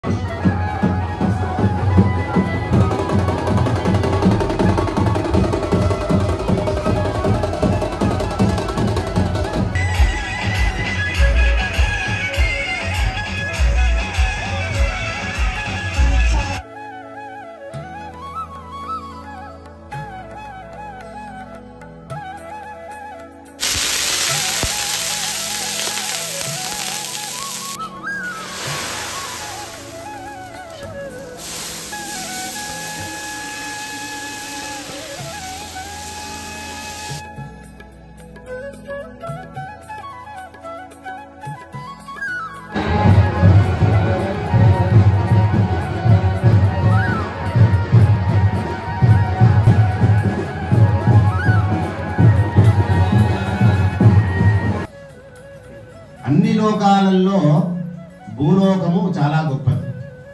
అన్ని లోకాలలో భూలోకము చాలా గొప్పది.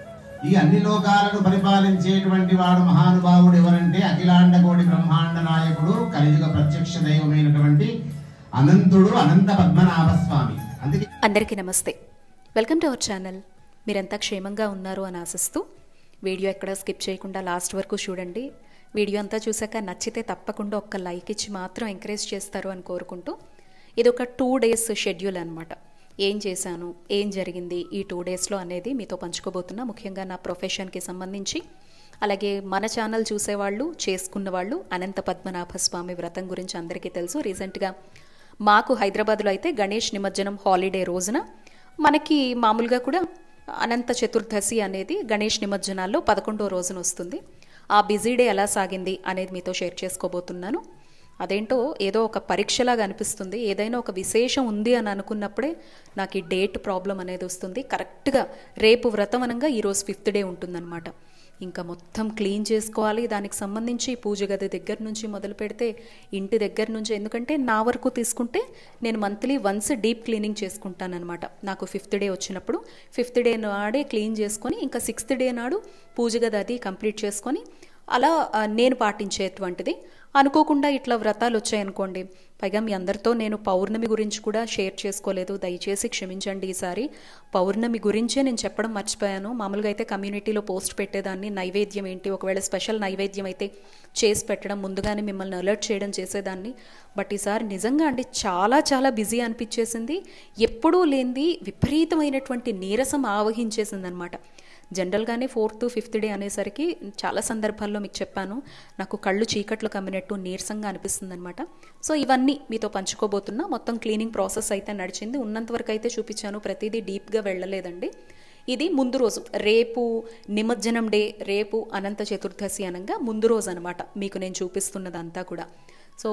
ఈ అన్ని లోకాలను పరిపాలించేటువంటి వాడు మహానుభావుడు ఎవరంటే అఖిలాండ కోటి బ్రహ్మాండ నాయకుడు కలియుగ ప్రత్యక్ష దైవమైనటువంటి అనంతుడు అనంత పద్మనాభ స్వామి. అందరికీ నమస్తే, వెల్కమ్ టు అవర్ ఛానల్. మీరంతా క్షేమంగా ఉన్నారు అని ఆశిస్తూ వీడియో ఎక్కడ స్కిప్ చేయకుండా లాస్ట్ వరకు చూడండి. వీడియో అంతా చూసాక నచ్చితే తప్పకుండా ఒక్క లైక్ ఇచ్చి మాత్రం ఎంకరేజ్ చేస్తారు అని కోరుకుంటూ, ఇది ఒక 2 days షెడ్యూల్ అనమాట. ఏం చేశాను, ఏం జరిగింది ఈ 2 daysలో అనేది మీతో పంచుకోబోతున్నా. ముఖ్యంగా నా ప్రొఫెషన్కి సంబంధించి, అలాగే మన ఛానల్ చూసేవాళ్ళు, చేసుకున్న వాళ్ళు అనంత పద్మనాభ స్వామి వ్రతం గురించి అందరికీ తెలుసు. రీసెంట్గా మాకు హైదరాబాద్లో అయితే గణేష్ నిమజ్జనం హాలిడే రోజున, మనకి మామూలుగా కూడా అనంత చతుర్దశి అనేది గణేష్ నిమజ్జనాల్లో 11వ రోజున వస్తుంది. ఆ బిజీ డే ఎలా సాగింది అనేది మీతో షేర్ చేసుకోబోతున్నాను. అదేంటో ఏదో ఒక పరీక్షలాగా అనిపిస్తుంది. ఏదైనా ఒక విశేషం ఉంది అని అనుకున్నప్పుడే నాకు ఈ డేట్ ప్రాబ్లం అనేది వస్తుంది. కరెక్ట్గా రేపు వ్రతం అనగా ఈరోజు 5th day ఉంటుందన్నమాట. ఇంకా మొత్తం క్లీన్ చేసుకోవాలి. దానికి సంబంధించి పూజ గది దగ్గర నుంచి మొదలు పెడితే ఇంటి దగ్గర నుంచి, ఎందుకంటే నా వరకు తీసుకుంటే నేను మంత్లీ వన్స్ డీప్ క్లీనింగ్ చేసుకుంటానమాట. నాకు 5th day వచ్చినప్పుడు 5th day నాడే క్లీన్ చేసుకొని, ఇంకా 6th day నాడు పూజ గది అది కంప్లీట్ చేసుకొని, అలా నేను పాటించేటువంటిది. అనుకోకుండా ఇట్లా వ్రతాలు వచ్చాయనుకోండి, పైగా మీ అందరితో నేను పౌర్ణమి గురించి కూడా షేర్ చేసుకోలేదు, దయచేసి క్షమించండి. ఈసారి పౌర్ణమి గురించే నేను చెప్పడం మర్చిపోయాను. మామూలుగా అయితే కమ్యూనిటీలో పోస్ట్ పెట్టేదాన్ని, నైవేద్యం ఏంటి, ఒకవేళ స్పెషల్ నైవేద్యం అయితే చేసి పెట్టడం, ముందుగానే మిమ్మల్ని అలర్ట్ చేయడం చేసేదాన్ని. బట్ ఈసారి నిజంగా అండి చాలా చాలా బిజీ అనిపించేసింది. ఎప్పుడూ లేనిది విపరీతమైనటువంటి నీరసం ఆవహించేసింది అనమాట. జనరల్గానే 4th, 5th day అనేసరికి చాలా సందర్భాల్లో మీకు చెప్పాను, నాకు కళ్ళు చీకట్లు కమ్మినట్టు నీరసంగా అనిపిస్తుంది అనమాట. సో ఇవన్నీ మీతో పంచుకోబోతున్నా. మొత్తం క్లీనింగ్ ప్రాసెస్ అయితే నడిచింది. ఉన్నంతవరకు అయితే చూపించాను, ప్రతిదీ డీప్గా వెళ్ళలేదండి. ఇది ముందు రోజు, రేపు నిమజ్జనం డే, రేపు అనంత చతుర్దశి అనగా ముందు రోజు అనమాట మీకు నేను చూపిస్తున్నదంతా కూడా. సో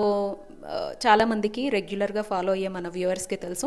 చాలామందికి రెగ్యులర్గా ఫాలో అయ్యే మన వ్యూవర్స్కి తెలుసు,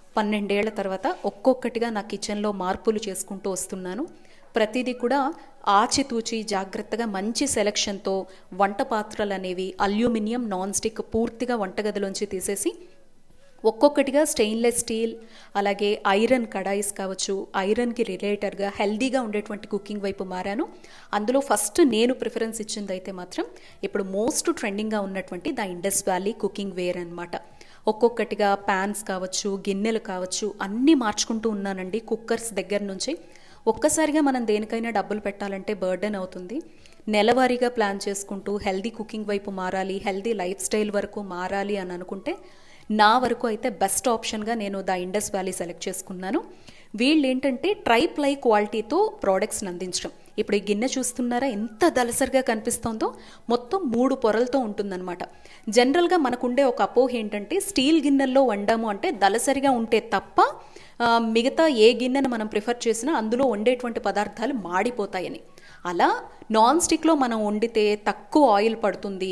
12 ఏళ్ల తర్వాత ఒక్కొక్కటిగా నా కిచెన్లో మార్పులు చేసుకుంటూ వస్తున్నాను. ప్రతిదీ కూడా ఆచితూచి జాగ్రత్తగా మంచి సెలక్షన్తో వంట పాత్రలు అనేవి అల్యూమినియం, నాన్ స్టిక్ పూర్తిగా వంటగదిలోంచి తీసేసి ఒక్కొక్కటిగా స్టెయిన్లెస్ స్టీల్, అలాగే ఐరన్ కడాయిస్ కావచ్చు, ఐరన్కి రిలేటెడ్గా హెల్దీగా ఉండేటువంటి కుకింగ్ వైపు మారాను. అందులో ఫస్ట్ నేను ప్రిఫరెన్స్ ఇచ్చింది అయితే మాత్రం ఇప్పుడు మోస్ట్ ట్రెండింగ్గా ఉన్నటువంటి the Indus valley cooking ware అనమాట. ఒక్కొక్కటిగా ప్యాన్స్ కావచ్చు, గిన్నెలు కావచ్చు, అన్నీ మార్చుకుంటూ ఉన్నానండి. కుక్కర్స్ దగ్గర నుంచి ఒక్కసారిగా మనం దేనికైనా డబ్బులు పెట్టాలంటే బర్డెన్ అవుతుంది. నెలవారీగా ప్లాన్ చేసుకుంటూ హెల్దీ కుకింగ్ వైపు మారాలి, హెల్దీ లైఫ్ స్టైల్ వరకు మారాలి అని అనుకుంటే నా వరకు అయితే బెస్ట్ ఆప్షన్గా నేను ద ఇండస్ వ్యాలీ సెలెక్ట్ చేసుకున్నాను. వీళ్ళు ఏంటంటే ట్రైప్లై క్వాలిటీతో ప్రోడక్ట్స్ని అందించడం. ఇప్పుడు ఈ గిన్నె చూస్తున్నారా ఎంత దలసరిగా కనిపిస్తుందో, మొత్తం 3 పొరలతో ఉంటుందన్నమాట. జనరల్గా మనకుండే ఒక అపోహ ఏంటంటే స్టీల్ గిన్నెల్లో వండాము అంటే దలసరిగా ఉంటే తప్ప మిగతా ఏ గిన్నెను మనం ప్రిఫర్ చేసినా అందులో వండేటువంటి పదార్థాలు మాడిపోతాయని. అలా నాన్ స్టిక్లో మనం వండితే తక్కువ ఆయిల్ పడుతుంది,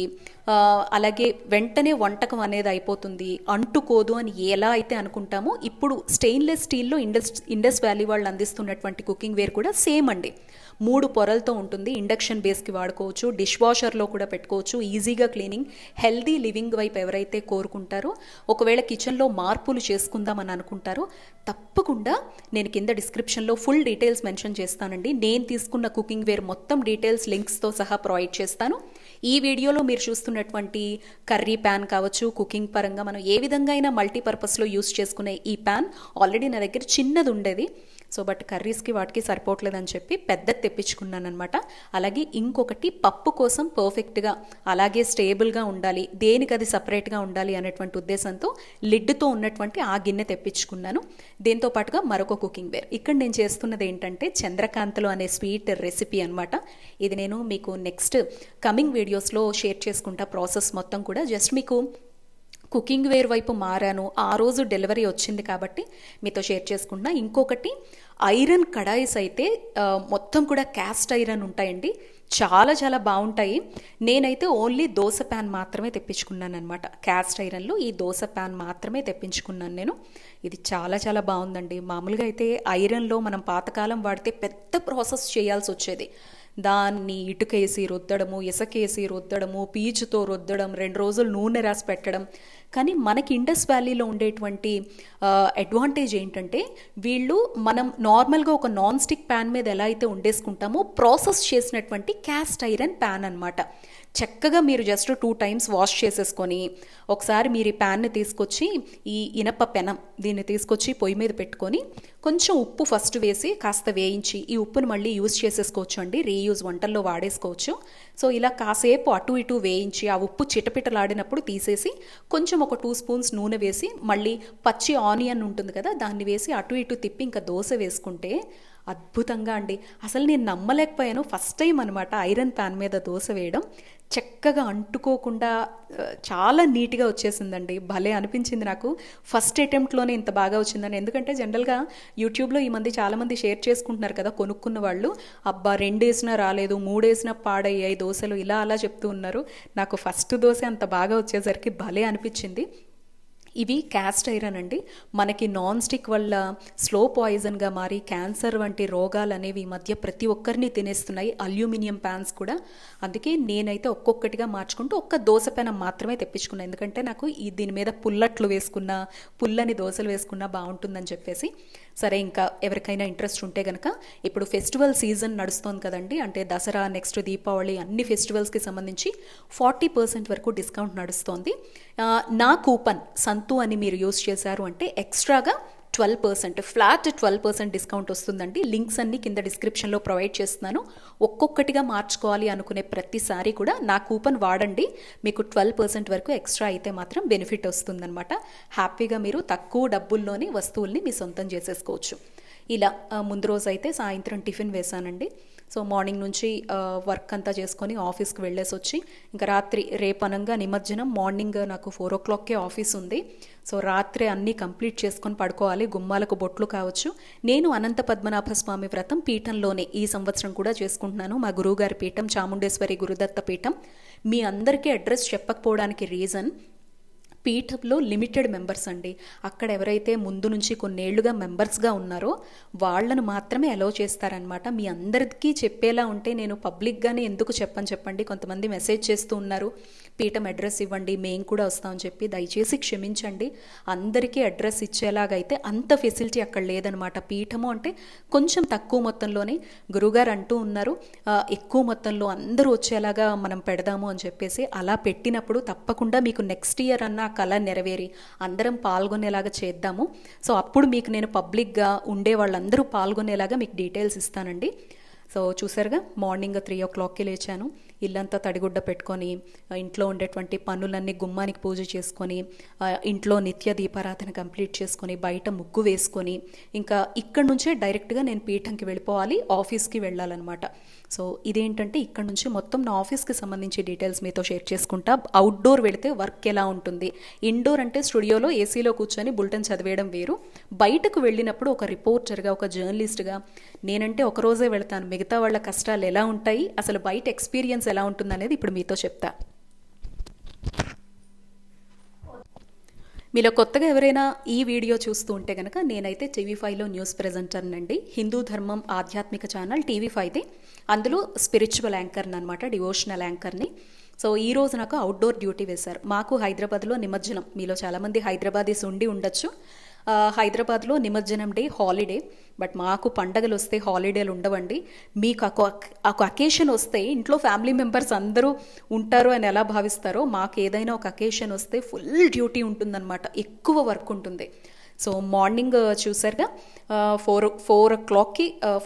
అలాగే వెంటనే వంటకం అనేది అయిపోతుంది, అంటుకోదు అని ఎలా అయితే అనుకుంటామో, ఇప్పుడు స్టెయిన్లెస్ స్టీల్లో ఇండస్ వ్యాలీ వాళ్ళు అందిస్తున్నటువంటి కుకింగ్ వేర్ కూడా సేమ్ అండి. 3 పొరలతో ఉంటుంది. ఇండక్షన్ బేస్కి వాడుకోవచ్చు, డిష్ వాషర్లో కూడా పెట్టుకోవచ్చు. ఈజీగా క్లీనింగ్, హెల్దీ లివింగ్ వైపు ఎవరైతే కోరుకుంటారో, ఒకవేళ కిచెన్లో మార్పులు చేసుకుందామని అనుకుంటారో తప్పకుండా నేను కింద డిస్క్రిప్షన్లో ఫుల్ డీటెయిల్స్ మెన్షన్ చేస్తానండి. నేను తీసుకున్న కుకింగ్ వేర్ మొత్తం డీటెయిల్స్ లింక్స్తో సహా ప్రొవైడ్ చేస్తాను. ఈ వీడియోలో మీరు చూస్తున్నటువంటి కర్రీ ప్యాన్ కావచ్చు, కుకింగ్ పరంగా మనం ఏ విధంగా అయినా మల్టీపర్పస్లో యూస్ చేసుకునే ఈ ప్యాన్ ఆల్రెడీ నా దగ్గర చిన్నది ఉండేది. సో బట్ కర్రీస్కి వాటికి సరిపోవట్లేదని చెప్పి పెద్దది తెప్పించుకున్నాను అనమాట. అలాగే ఇంకొకటి పప్పు కోసం పర్ఫెక్ట్గా అలాగే స్టేబుల్గా ఉండాలి, దేనికి అది సపరేట్గా ఉండాలి అనేటువంటి ఉద్దేశంతో లిడ్తో ఉన్నటువంటి ఆ గిన్నె తెప్పించుకున్నాను. దీంతో పాటుగా మరొక కుకింగ్ వేర్. ఇక్కడ నేను చేస్తున్నది ఏంటంటే చంద్రకాంతలు అనే స్వీట్ రెసిపీ అనమాట. ఇది నేను మీకు నెక్స్ట్ కమింగ్ వీడియోస్లో షేర్ చేసుకుంటా ప్రాసెస్ మొత్తం కూడా. జస్ట్ మీకు కుకింగ్ వేర్ వైపు మారాను, ఆ రోజు డెలివరీ వచ్చింది కాబట్టి మీతో షేర్ చేసుకుంటున్నా. ఇంకొకటి ఐరన్ కడాయిస్ అయితే మొత్తం కూడా క్యాస్ట్ ఐరన్ ఉంటాయండి, చాలా చాలా బాగుంటాయి. నేనైతే ఓన్లీ దోశ ప్యాన్ మాత్రమే తెప్పించుకున్నాను అనమాట. క్యాస్ట్ ఐరన్లో ఈ దోశ ప్యాన్ మాత్రమే తెప్పించుకున్నాను నేను. ఇది చాలా చాలా బాగుందండి. మామూలుగా అయితే ఐరన్లో మనం పాతకాలం వాడితే పెద్ద ప్రాసెస్ చేయాల్సి వచ్చేది. దాన్ని ఇటుకేసి రుద్దడము, ఇసకేసి రుద్దడము, పీచుతో రుద్దడం, 2 రోజులు నూనె రాసి పెట్టడం. కానీ మనకి ఇండస్ వ్యాలీలో ఉండేటువంటి అడ్వాంటేజ్ ఏంటంటే వీళ్ళు మనం నార్మల్గా ఒక నాన్ స్టిక్ ప్యాన్ మీద ఎలా అయితే వండేసుకుంటామో ప్రాసెస్ చేసినటువంటి క్యాస్ట్ ఐరన్ ప్యాన్ అనమాట. చక్కగా మీరు జస్ట్ 2 times వాష్ చేసేసుకొని ఒకసారి మీరు ఈ ప్యాన్ని తీసుకొచ్చి ఈ ఇనప పెనం దీన్ని తీసుకొచ్చి పొయ్యి మీద పెట్టుకొని కొంచెం ఉప్పు ఫస్ట్ వేసి కాస్త వేయించి ఈ ఉప్పును మళ్ళీ యూజ్ చేసేసుకోవచ్చు అండి, రీయూజ్ వంటల్లో వాడేసుకోవచ్చు. సో ఇలా కాసేపు అటు ఇటు వేయించి ఆ ఉప్పు చిటపిటలాడినప్పుడు తీసేసి కొంచెం ఒక 2 spoons నూనె వేసి మళ్ళీ పచ్చి ఆనియన్ ఉంటుంది కదా దాన్ని వేసి అటు ఇటు తిప్పి ఇంకా దోశ వేసుకుంటే అద్భుతంగా అండి. అసలు నేను నమ్మలేకపోయాను, ఫస్ట్ టైం అనమాట ఐరన్ ప్యాన్ మీద దోశ వేయడం. చక్కగా అంటుకోకుండా చాలా నీట్గా వచ్చేసిందండి. భలే అనిపించింది నాకు. ఫస్ట్ అటెంప్ట్లోనే ఇంత బాగా వచ్చిందని. ఎందుకంటే జనరల్గా యూట్యూబ్లో ఈ మంది చాలామంది షేర్ చేసుకుంటున్నారు కదా కొనుక్కున్న వాళ్ళు, అబ్బా 2 వేసినా రాలేదు, 3 వేసినా పాడయ్యాయి దోశలు, ఇలా అలా చెప్తూ ఉన్నారు. నాకు ఫస్ట్ దోశ అంత బాగా వచ్చేసరికి భలే అనిపించింది. ఇవి క్యాస్ట్ ఐరన్ అండి. మనకి నాన్ స్టిక్ వల్ల స్లో పాయిజన్గా మారి క్యాన్సర్ వంటి రోగాలు అనేవి ఈ మధ్య ప్రతి ఒక్కరిని తినేస్తున్నాయి, అల్యూమినియం ప్యాన్స్ కూడా. అందుకే నేనైతే ఒక్కొక్కటిగా మార్చుకుంటూ ఒక్క దోశ పెనం మాత్రమే తెప్పించుకున్నాను. ఎందుకంటే నాకు దీని మీద పుల్లట్లు వేసుకున్నా, పుల్లని దోశలు వేసుకున్నా బాగుంటుందని చెప్పేసి. సరే, ఇంకా ఎవరికైనా ఇంట్రెస్ట్ ఉంటే కనుక ఇప్పుడు ఫెస్టివల్ సీజన్ నడుస్తోంది కదండి, అంటే దసరా, నెక్స్ట్ దీపావళి, అన్ని ఫెస్టివల్స్కి సంబంధించి 40% వరకు డిస్కౌంట్ నడుస్తోంది. నా కూపన్ సంతు అని మీరు యూస్ చేశారు అంటే ఎక్స్ట్రాగా 12%, ఫ్లాట్ 12% డిస్కౌంట్ వస్తుందండి. లింక్స్ అన్ని కింద డిస్క్రిప్షన్లో ప్రొవైడ్ చేస్తున్నాను. ఒక్కొక్కటిగా మార్చుకోవాలి అనుకునే ప్రతిసారి కూడా నా కూపన్ వాడండి, మీకు 12% వరకు ఎక్స్ట్రా అయితే మాత్రం బెనిఫిట్ వస్తుందన్నమాట. హ్యాపీగా మీరు తక్కువ డబ్బుల్లోనే వస్తువుల్ని మీ సొంతం చేసేసుకోవచ్చు. ఇలా ముందు రోజు అయితే సాయంత్రం టిఫిన్ వేశానండి. సో మార్నింగ్ నుంచి వర్క్ అంతా చేసుకొని ఆఫీస్కి వెళ్ళేసి వచ్చి ఇంకా రాత్రి రేపనంగా నిమజ్జనం, మార్నింగ్ నాకు 4 o'clockకే ఆఫీస్ ఉంది. సో రాత్రి అన్నీ కంప్లీట్ చేసుకొని పడుకోవాలి. గుమ్మాలకు బొట్లు కావచ్చు. నేను అనంత పద్మనాభ స్వామి వ్రతం పీఠంలోనే ఈ సంవత్సరం కూడా చేసుకుంటున్నాను. మా గురువుగారి పీఠం చాముండేశ్వరి గురుదత్త పీఠం. మీ అందరికీ అడ్రస్ చెప్పకపోవడానికి రీజన్, పీఠంలో లిమిటెడ్ మెంబర్స్ అండి. అక్కడ ఎవరైతే ముందు నుంచి కొన్నేళ్లుగా మెంబర్స్గా ఉన్నారో వాళ్ళను మాత్రమే అలౌ చేస్తారనమాట. మీ అందరికీ చెప్పేలా ఉంటే నేను పబ్లిక్గానే ఎందుకు చెప్పండి. కొంతమంది మెసేజ్ చేస్తూ ఉన్నారు, పీఠం అడ్రస్ ఇవ్వండి మేము కూడా వస్తామని చెప్పి. దయచేసి క్షమించండి, అందరికీ అడ్రస్ ఇచ్చేలాగైతే అంత ఫెసిలిటీ అక్కడ లేదనమాట. పీఠము అంటే కొంచెం తక్కువ మొత్తంలోనే గురువుగారు అంటూ ఉన్నారు, ఎక్కువ మొత్తంలో అందరూ వచ్చేలాగా మనం పెడదాము అని చెప్పేసి. అలా పెట్టినప్పుడు తప్పకుండా మీకు నెక్స్ట్ ఇయర్ అన్న కళ నెరవేరి అందరం పాల్గొనేలాగా చేద్దాము. సో అప్పుడు మీకు నేను పబ్లిక్గా ఉండే వాళ్ళందరూ పాల్గొనేలాగా మీకు డీటెయిల్స్ ఇస్తానండి. సో చూసారుగా, మార్నింగ్ 3 o'clockకి లేచాను. ఇల్లంతా తడిగుడ్డ పెట్టుకొని ఇంట్లో ఉండేటువంటి పనులన్నీ, గుమ్మానికి పూజ చేసుకొని ఇంట్లో నిత్య దీపారాధన కంప్లీట్ చేసుకొని బయట ముగ్గు వేసుకొని ఇంకా ఇక్కడ నుంచే డైరెక్ట్గా నేను పీఠంకి వెళ్ళిపోవాలి, ఆఫీస్కి వెళ్ళాలన్నమాట. సో ఇదేంటంటే ఇక్కడ నుంచి మొత్తం నా ఆఫీస్కి సంబంధించి డీటెయిల్స్ మీతో షేర్ చేసుకుంటా. అవుట్డోర్ వెళితే వర్క్ ఎలా ఉంటుంది, ఇండోర్ అంటే స్టూడియోలో ఏసీలో కూర్చొని బులెటిన్ చదివేయడం వేరు. బయటకు వెళ్ళినప్పుడు ఒక రిపోర్టర్గా, ఒక జర్నలిస్ట్గా నేనంటే ఒక రోజే వెళ్తాను, మిగతా వాళ్ళ కష్టాలు ఎలా ఉంటాయి, అసలు బయట ఎక్స్పీరియన్స్ ఎలా ఉంటుంది అనేది ఇప్పుడు మీతో చెప్తా. మీలో కొత్తగా ఎవరైనా ఈ వీడియో చూస్తూ ఉంటే కనుక నేనైతే TV5లో న్యూస్ ప్రెజెంటర్నండి. హిందూ ధర్మం ఆధ్యాత్మిక ఛానల్ TV5ది. అందులో స్పిరిచువల్ యాంకర్ని అనమాట, డివోషనల్ యాంకర్ని. సో ఈ రోజు నాకు అవుట్డోర్ డ్యూటీ వేశారు. మాకు హైదరాబాద్లో నిమజ్జనం, మీలో చాలామంది హైదరాబాదీస్ ఉండి ఉండొచ్చు. హైదరాబాద్లో నిమజ్జనం డే హాలిడే, బట్ మాకు పండగలు వస్తే హాలిడేలు ఉండవండి. మీకు ఒక అకేషన్ వస్తే ఇంట్లో ఫ్యామిలీ మెంబర్స్ అందరూ ఉంటారు అని ఎలా భావిస్తారో, మాకు ఏదైనా ఒక అకేషన్ వస్తే ఫుల్ డ్యూటీ ఉంటుందన్నమాట, ఎక్కువ వర్క్ ఉంటుంది. సో మార్నింగ్ చూసారుగా 4 o'clockకి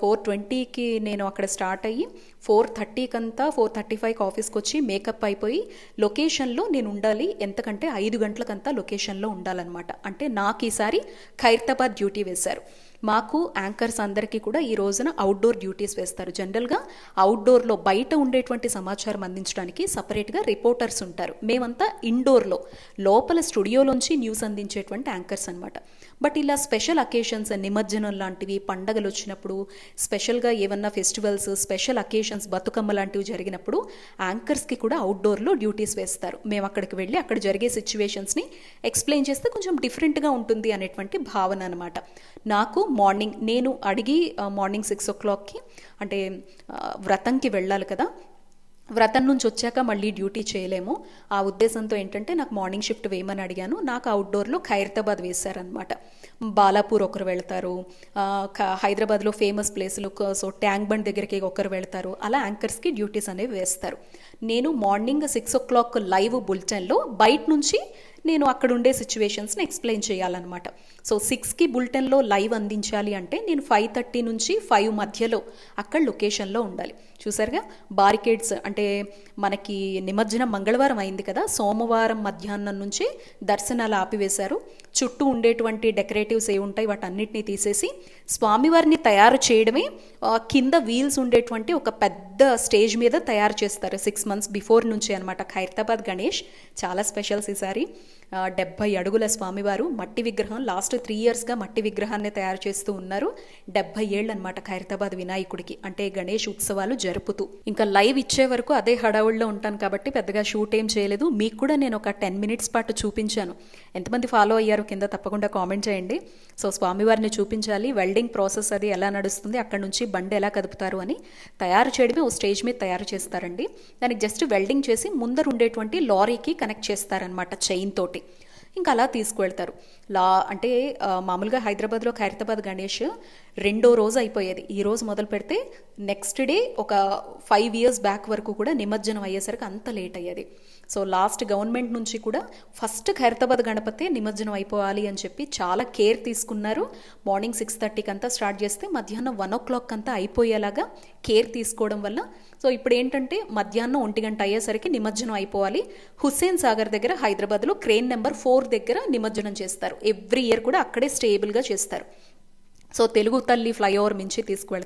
4:20కి నేను అక్కడ స్టార్ట్ అయ్యి 4:30కి అంతా 4:35కి ఆఫీస్కి వచ్చి మేకప్ అయిపోయి లొకేషన్లో నేను ఉండాలి. ఎంతకంటే 5 గంటలకంతా లొకేషన్లో ఉండాలన్నమాట. అంటే నాకు ఈసారి ఖైరతాబాద్ డ్యూటీ వేశారు. మాకు యాంకర్స్ అందరికీ కూడా ఈ రోజున అవుట్డోర్ డ్యూటీస్ వేస్తారు. జనరల్గా అవుట్డోర్లో బయట ఉండేటువంటి సమాచారం అందించడానికి సపరేట్గా రిపోర్టర్స్ ఉంటారు. మేమంతా ఇండోర్లో లోపల స్టూడియోలోంచి న్యూస్ అందించేటువంటి యాంకర్స్ అనమాట. బట్ ఇలా స్పెషల్ అకేషన్స్, నిమజ్జనం లాంటివి, పండగలు వచ్చినప్పుడు, స్పెషల్గా ఏమన్నా ఫెస్టివల్స్, స్పెషల్ అకేషన్స్, బతుకమ్మ లాంటివి జరిగినప్పుడు యాంకర్స్కి కూడా అవుట్డోర్లో డ్యూటీస్ వేస్తారు. మేము అక్కడికి వెళ్ళి అక్కడ జరిగే సిచ్యువేషన్స్ని ఎక్స్ప్లెయిన్ చేస్తే కొంచెం డిఫరెంట్గా ఉంటుంది అనేటువంటి భావన అనమాట. నాకు మార్నింగ్ నేను అడిగి మార్నింగ్ 6 o'clockకి అంటే వ్రతంకి వెళ్ళాలి కదా, వ్రతం నుంచి వచ్చాక మళ్ళీ డ్యూటీ చేయలేము. ఆ ఉద్దేశంతో ఏంటంటే నాకు మార్నింగ్ షిఫ్ట్ వేయమని అడిగాను. నాకు అవుట్డోర్లో ఖైరతాబాద్ వేశారనమాట. బాలాపూర్ ఒకరు వెళ్తారు, హైదరాబాద్లో ఫేమస్ ప్లేసులు, సో ట్యాంక్ బండ్ దగ్గరికి ఒకరు వెళ్తారు. అలా యాంకర్స్కి డ్యూటీస్ అనేవి వేస్తారు. నేను మార్నింగ్ 6 o'clock లైవ్ బులెటిన్లో బయట నుంచి నేను అక్కడ ఉండే సిచ్యువేషన్స్ని ఎక్స్ప్లెయిన్ చేయాలన్నమాట. సో 6కి బులెటిన్లో లైవ్ అందించాలి అంటే నేను 5:30 నుంచి 5 మధ్యలో అక్కడ లొకేషన్లో ఉండాలి. చూసారుగా బారికేడ్స్, అంటే మనకి నిమజ్జనం మంగళవారం అయింది కదా, సోమవారం మధ్యాహ్నం నుంచి దర్శనాలు ఆపివేశారు. చుట్టూ ఉండేటువంటి డెకరేటివ్స్ ఏ ఉంటాయి వాటన్నిటినీ తీసేసి స్వామివారిని తయారు చేయడమే, కింద వీల్స్ ఉండేటువంటి ఒక పెద్ద స్టేజ్ మీద తయారు చేస్తారు 6 months బిఫోర్ నుంచి అనమాట. ఖైరతాబాద్ గణేష్ చాలా స్పెషల్స్ ఈసారి. 70 అడుగుల స్వామివారు, మట్టి విగ్రహం. లాస్ట్ 3 yearsగా మట్టి విగ్రహాన్ని తయారు చేస్తూ ఉన్నారు. 70 ఏళ్ళు అనమాట ఖైరతాబాద్ వినాయకుడికి, అంటే గణేష్ ఉత్సవాలు జరుపుతూ. ఇంకా లైవ్ ఇచ్చే వరకు అదే హడావుల్లో ఉంటాను కాబట్టి పెద్దగా షూట్ ఏం చేయలేదు. మీకు కూడా నేను ఒక 10 minutes పాటు చూపించాను. ఎంతమంది ఫాలో అయ్యారు కింద తప్పకుండా కామెంట్ చేయండి. సో స్వామివారిని చూపించాలి, వెల్డింగ్ ప్రాసెస్ అది ఎలా నడుస్తుంది, అక్కడ నుంచి బండి ఎలా కదుపుతారు అని తయారు చేయడమే ఓ స్టేజ్ మీద తయారు చేస్తారండి. దానికి జస్ట్ వెల్డింగ్ చేసి ముందర ఉండేటువంటి లారీకి కనెక్ట్ చేస్తారనమాట చైన్ తోటి. ఇంకా అలా తీసుకువెళ్తారు. అంటే మామూలుగా హైదరాబాద్లో ఖైరతాబాద్ గణేష్ 2వ రోజు అయిపోయేది. ఈ రోజు మొదలు పెడితే నెక్స్ట్ డే ఒక 5 years బ్యాక్ వరకు కూడా నిమజ్జనం అయ్యేసరికి అంత లేట్ అయ్యేది. సో లాస్ట్ గవర్నమెంట్ నుంచి కూడా ఫస్ట్ ఖైరతాబాద్ గణపతే నిమజ్జనం అయిపోవాలి అని చెప్పి చాలా కేర్ తీసుకున్నారు. మార్నింగ్ 6:30కి అంతా స్టార్ట్ చేస్తే మధ్యాహ్నం 1 o'clock అంతా అయిపోయేలాగా కేర్ తీసుకోవడం వల్ల సో ఇప్పుడు ఏంటంటే మధ్యాహ్నం 1 గంట అయ్యేసరికి నిమజ్జనం అయిపోవాలి. హుస్సేన్ సాగర్ దగ్గర హైదరాబాద్లో క్రేన్ నెంబర్ 4 దగ్గర నిమజ్జనం చేస్తారు. ఎవ్రీ ఇయర్ కూడా అక్కడే స్టేబుల్గా చేస్తారు. సో తెలుగు తల్లి ఫ్లైఓవర్ మించి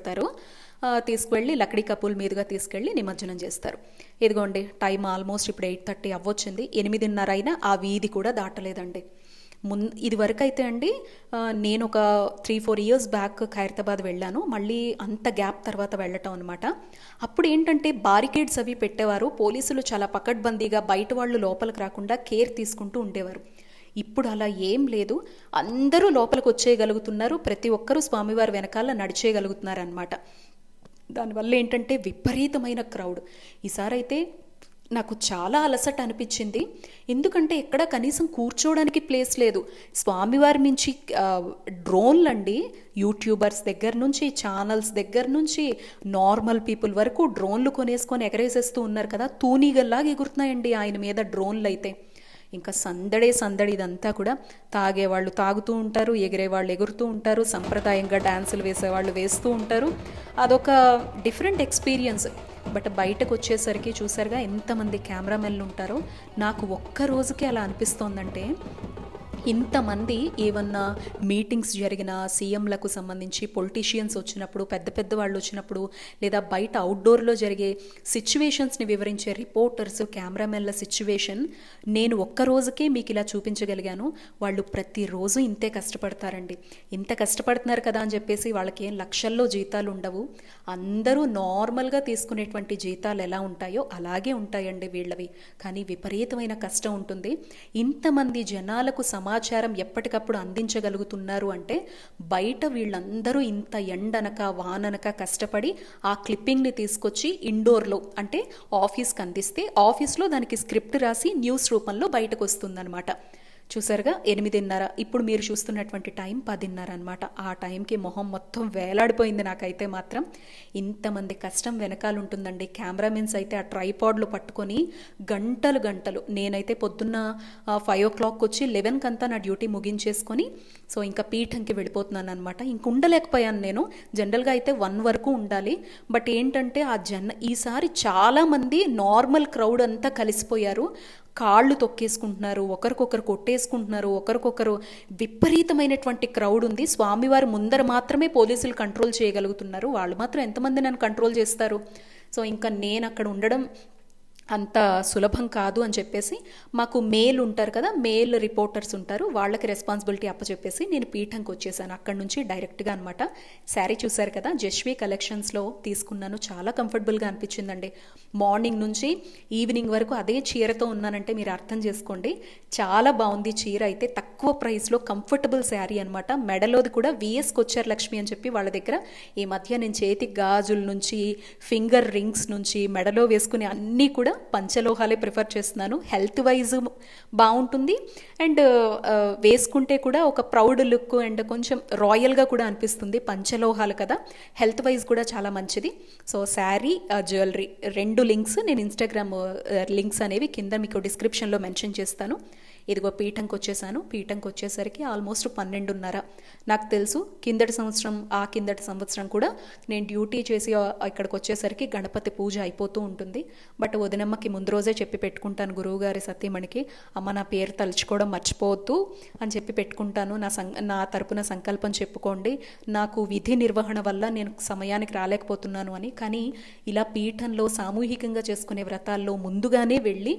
తీసుకువెళ్ళి లక్డీ కపూల్ మీదుగా తీసుకెళ్ళి నిమజ్జనం చేస్తారు. ఇదిగోండి టైం ఆల్మోస్ట్ ఇప్పుడు 8:30 అవ్వొచ్చింది. 8:30 అయినా ఆ వీధి కూడా దాటలేదండి. ఇది వరకు అయితే అండి నేను ఒక 3-4 years బ్యాక్ ఖైరతాబాద్ వెళ్ళాను. మళ్ళీ అంత గ్యాప్ తర్వాత వెళ్ళటం అనమాట. అప్పుడు ఏంటంటే బారికేడ్స్ అవి పెట్టేవారు. పోలీసులు చాలా పకడ్బందీగా బయట వాళ్ళు లోపలికి రాకుండా కేర్ తీసుకుంటూ ఉండేవారు. ఇప్పుడు అలా ఏం లేదు, అందరూ లోపలికి వచ్చేయగలుగుతున్నారు. ప్రతి ఒక్కరూ స్వామివారి వెనకాల నడిచేయగలుగుతున్నారు అనమాట. దానివల్ల ఏంటంటే విపరీతమైన క్రౌడ్. ఈసారైతే నాకు చాలా అలసట అనిపించింది. ఎందుకంటే ఎక్కడ కనీసం కూర్చోవడానికి ప్లేస్ లేదు. స్వామివారి నుంచి డ్రోన్లు అండి, యూట్యూబర్స్ దగ్గర నుంచి, ఛానల్స్ దగ్గర నుంచి నార్మల్ పీపుల్ వరకు డ్రోన్లు కొనేసుకొని ఎగరేసేస్తూ ఉన్నారు కదా, తూనీగల్లాగా ఎగురుతున్నాయండి ఆయన మీద డ్రోన్లు అయితే. ఇంకా సందడి ఇదంతా కూడా. తాగేవాళ్ళు తాగుతూ ఉంటారు, ఎగిరేవాళ్ళు ఎగురుతూ ఉంటారు, సంప్రదాయంగా డ్యాన్సులు వేసేవాళ్ళు వేస్తూ ఉంటారు. అదొక డిఫరెంట్ ఎక్స్పీరియన్స్. బట్ బయటకు వచ్చేసరికి చూసారుగా ఎంతమంది కెమెరామెన్లు ఉంటారో. నాకు ఒక్క రోజుకి అలా అనిపిస్తోందంటే ఇంతమంది ఏమన్నా మీటింగ్స్ జరిగిన, సీఎంలకు సంబంధించి పొలిటీషియన్స్ వచ్చినప్పుడు, పెద్ద వాళ్ళు వచ్చినప్పుడు, లేదా బయట అవుట్డోర్లో జరిగే సిచ్యువేషన్స్ని వివరించే రిపోర్టర్స్, కెమెరామెన్ల సిచ్యువేషన్ నేను ఒక్క రోజుకే మీకు ఇలా చూపించగలిగాను. వాళ్ళు ప్రతిరోజు ఇంతే కష్టపడతారండి. ఇంత కష్టపడుతున్నారు కదా అని చెప్పేసి వాళ్ళకి ఏం లక్షల్లో జీతాలు ఉండవు. అందరూ నార్మల్గా తీసుకునేటువంటి జీతాలు ఎలా ఉంటాయో అలాగే ఉంటాయండి వీళ్ళవి. కానీ విపరీతమైన కష్టం ఉంటుంది. ఇంతమంది జనాలకు సమాచారం ఎప్పటికప్పుడు అందించగలుగుతున్నారు అంటే బయట వీళ్ళందరూ ఇంత ఎండనక వాననక కష్టపడి ఆ క్లిప్పింగ్ని తీసుకొచ్చి ఇండోర్లో అంటే ఆఫీస్కి అందిస్తే ఆఫీస్లో దానికి స్క్రిప్ట్ రాసి న్యూస్ రూపంలో బయటకు వస్తుందన్నమాట. చూసారుగా 8:30. ఇప్పుడు మీరు చూస్తున్నటువంటి టైం 10:30 అనమాట. ఆ టైంకి మొహం మొత్తం వేలాడిపోయింది నాకైతే మాత్రం. ఇంతమంది కష్టం వెనకాల ఉంటుందండి. కెమెరామెన్స్ అయితే ఆ ట్రైపాడ్లు పట్టుకొని గంటలు గంటలు, నేనైతే పొద్దున్న 5 o'clock వచ్చి 11 కంతా నా డ్యూటీ ముగించేసుకొని సో ఇంకా పీఠంకి వెళ్ళిపోతున్నాను అనమాట. ఇంక ఉండలేకపోయాను నేను. జనరల్గా అయితే 1 వరకు ఉండాలి. బట్ ఏంటంటే ఈసారి చాలామంది నార్మల్ క్రౌడ్ అంతా కలిసిపోయారు. కాళ్ళు తొక్కేసుకుంటున్నారు, ఒకరికొకరు కొట్టేసుకుంటున్నారు, ఒకరికొకరు విపరీతమైనటువంటి క్రౌడ్ ఉంది. స్వామివారి ముందర మాత్రమే పోలీసులు కంట్రోల్ చేయగలుగుతున్నారు. వాళ్ళు మాత్రం ఎంతమంది నన్ను కంట్రోల్ చేస్తారు? సో ఇంకా నేను అక్కడ ఉండడం అంత సులభం కాదు అని చెప్పేసి మాకు మేల్ ఉంటారు కదా, మేల్ రిపోర్టర్స్ ఉంటారు, వాళ్ళకి రెస్పాన్సిబిలిటీ అప్పచెప్పేసి నేను పీఠంకి వచ్చేసాను. అక్కడ నుంచి డైరెక్ట్గా అనమాట. శారీ చూసారు కదా, జస్వి కలెక్షన్స్లో తీసుకున్నాను. చాలా కంఫర్టబుల్గా అనిపించిందండి. మార్నింగ్ నుంచి ఈవినింగ్ వరకు అదే చీరతో ఉన్నానంటే మీరు అర్థం చేసుకోండి. చాలా బాగుంది చీర అయితే. తక్కువ ప్రైస్లో కంఫర్టబుల్ శారీ అనమాట. మెడలోది కూడా విఎస్ కొచ్చారు లక్ష్మి అని చెప్పి వాళ్ళ దగ్గర ఈ మధ్య నేను చేతి గాజుల నుంచి ఫింగర్ రింగ్స్ నుంచి మెడలో వేసుకునే అన్నీ కూడా పంచలోహాలే ప్రిఫర్ చేస్తున్నాను. హెల్త్ వైజ్ బాగుంటుంది అండ్ వేసుకుంటే కూడా ఒక ప్రౌడ్ లుక్ అండ్ కొంచెం రాయల్గా కూడా అనిపిస్తుంది. పంచలోహాలు కదా, హెల్త్ వైజ్ కూడా చాలా మంచిది. సో శారీ, జ్యువెలరీ 2 లింక్స్ నేను ఇన్స్టాగ్రామ్ లింక్స్ అనేవి కింద మీకు డిస్క్రిప్షన్లో మెన్షన్ చేస్తాను. ఇదిగో పీఠంకి వచ్చేసాను. పీఠంకి వచ్చేసరికి ఆల్మోస్ట్ 12:30. నాకు తెలుసు కిందటి సంవత్సరం కూడా నేను డ్యూటీ చేసి ఇక్కడికి వచ్చేసరికి గణపతి పూజ అయిపోతూ ఉంటుంది. బట్ వదినమ్మకి ముందు రోజే చెప్పి పెట్టుకుంటాను, గురువుగారి సతీమణికి, అమ్మ నా పేరు తలుచుకోవడం మర్చిపోవద్దు అని చెప్పి పెట్టుకుంటాను. నా తరపున సంకల్పం చెప్పుకోండి, నాకు విధి నిర్వహణ వల్ల నేను సమయానికి రాలేకపోతున్నాను అని. కానీ ఇలా పీఠంలో సామూహికంగా చేసుకునే వ్రతాల్లో ముందుగానే వెళ్ళి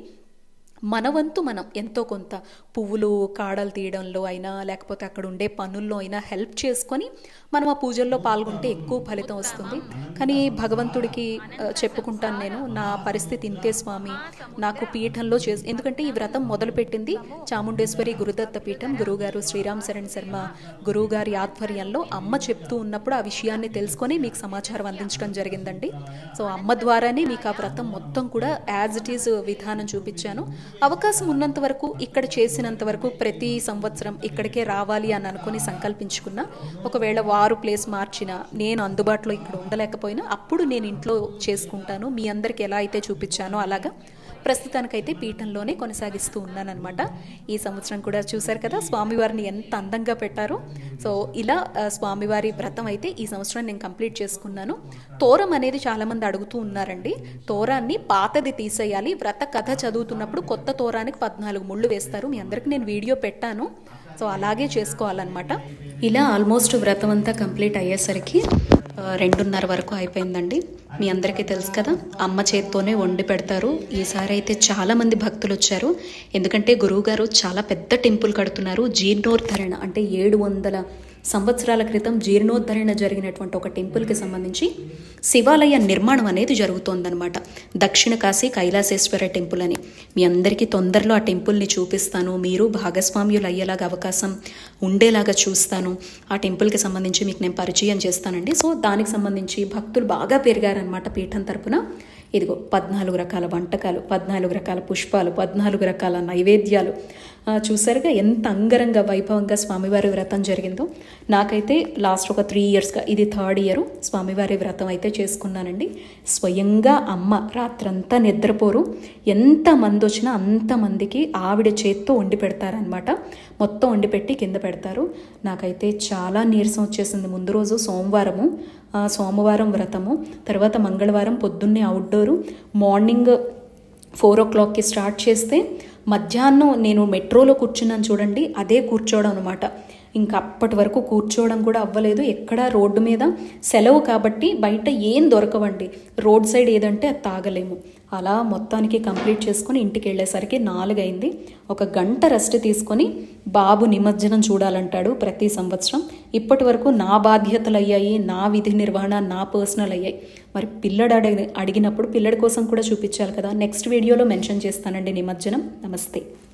మన వంతు మనం ఎంతో కొంత పువ్వులు కాడలు తీయడంలో అయినా లేకపోతే అక్కడ ఉండే పనుల్లో అయినా హెల్ప్ చేసుకొని మనం ఆ పూజల్లో పాల్గొంటే ఎక్కువ ఫలితం వస్తుంది. కానీ భగవంతుడికి చెప్పుకుంటాను నేను, నా పరిస్థితి ఇంతే స్వామి, నాకు పీఠంలో ఎందుకంటే ఈ వ్రతం మొదలుపెట్టింది చాముండేశ్వరి గురుదత్త పీఠం, గురువుగారు శ్రీరామ్ శరణ్ శర్మ గురువుగారి ఆధ్వర్యంలో. అమ్మ చెప్తూ ఉన్నప్పుడు ఆ విషయాన్ని తెలుసుకొని మీకు సమాచారం అందించడం జరిగిందండి. సో అమ్మ ద్వారానే మీకు ఆ వ్రతం మొత్తం కూడా యాజ్ ఇట్ ఈజ్ విధానం చూపించాను. అవకాశం ఉన్నంత వరకు, ఇక్కడ చేసినంత వరకు ప్రతి సంవత్సరం ఇక్కడికే రావాలి అని అనుకుని సంకల్పించుకున్నా. ఒకవేళ వారు ప్లేస్ మార్చినా, నేను అందుబాటులో ఇక్కడ ఉండలేకపోయినా అప్పుడు నేను ఇంట్లో చేసుకుంటాను. మీ అందరికి ఎలా అయితే చూపించానో అలాగా ప్రస్తుతానికైతే పీఠంలోనే కొనసాగిస్తూ ఉన్నానన్నమాట. ఈ సంవత్సరం కూడా చూశారు కదా స్వామివారిని ఎంత అందంగా పెట్టారో. సో ఇలా స్వామివారి వ్రతం అయితే ఈ సంవత్సరం నేను కంప్లీట్ చేసుకున్నాను. తోరం అనేది చాలామంది అడుగుతూ ఉన్నారండి. తోరాన్ని పాతది తీసేయాలి, వ్రత కథ చదువుతున్నప్పుడు కొత్త తోరానికి 14 ముళ్ళు వేస్తారు. మీ అందరికీ నేను వీడియో పెట్టాను. సో అలాగే చేసుకోవాలన్నమాట. ఇలా ఆల్మోస్ట్ వ్రతం అంతా కంప్లీట్ అయ్యేసరికి 2:30 వరకు అయిపోయిందండి. మీ అందరికీ తెలుసు కదా, అమ్మ చేత్తోనే వండి పెడతారు. ఈసారి అయితే చాలామంది భక్తులు వచ్చారు. ఎందుకంటే గురువుగారు చాలా పెద్ద టెంపుల్ కడుతున్నారు. జీర్ణోద్ధరణ అంటే 700 సంవత్సరాల క్రితం జీర్ణోద్ధరణ జరిగినటువంటి ఒక టెంపుల్కి సంబంధించి శివాలయ నిర్మాణం అనేది జరుగుతోందనమాట. దక్షిణ కాశీ కైలాసేశ్వర టెంపుల్ అని. మీ అందరికీ తొందరలో ఆ టెంపుల్ని చూపిస్తాను. మీరు భాగస్వామ్యులు అయ్యేలాగా అవకాశం ఉండేలాగా చూస్తాను. ఆ టెంపుల్కి సంబంధించి మీకు నేను పరిచయం చేస్తానండి. సో దానికి సంబంధించి భక్తులు బాగా పెరిగారనమాట పీఠం తరపున. ఇదిగో 14 రకాల వంటకాలు, 14 రకాల పుష్పాలు, 14 రకాల నైవేద్యాలు. చూసారుగా ఎంత అంగరంగ వైభవంగా స్వామివారి వ్రతం జరిగిందో. నాకైతే లాస్ట్ ఒక 3 yearsగా, ఇది 3rd year స్వామివారి వ్రతం అయితే చేసుకున్నానండి. స్వయంగా అమ్మ రాత్రంతా నిద్రపోరు. ఎంతమంది వచ్చినా అంతమందికి ఆవిడ చేత్తో వండి పెడతారనమాట. మొత్తం వండి పెట్టి కింద పెడతారు. నాకైతే చాలా నీరసం వచ్చేసింది. ముందు రోజు సోమవారం వ్రతము, తర్వాత మంగళవారం పొద్దున్నే అవుట్డోరు, మార్నింగ్ 4 o'clockకి స్టార్ట్ చేస్తే మధ్యాహ్నం నేను మెట్రోలో కూర్చున్నాను చూడండి, అదే కూర్చోవడం అనమాట. ఇంకా అప్పటి వరకు కూర్చోవడం కూడా అవ్వలేదు. ఎక్కడా రోడ్డు మీద సెలవు కాబట్టి బయట ఏం దొరకవండి. రోడ్ సైడ్ ఏదంటే అది తాగలేము. అలా మొత్తానికి కంప్లీట్ చేసుకొని ఇంటికి వెళ్ళేసరికి 4 అయింది. 1 గంట రెస్ట్ తీసుకొని బాబు నిమజ్జనం చూడాలంటాడు ప్రతి సంవత్సరం. ఇప్పటి వరకు నా బాధ్యతలు అయ్యాయి, నా విధి నిర్వహణ, నా పర్సనల్ అయ్యాయి. మరి పిల్లడు అడిగినప్పుడు పిల్లడి కోసం కూడా చూపించాలి కదా. నెక్స్ట్ వీడియోలో మెన్షన్ చేస్తానండి నిమజ్జనం. నమస్తే.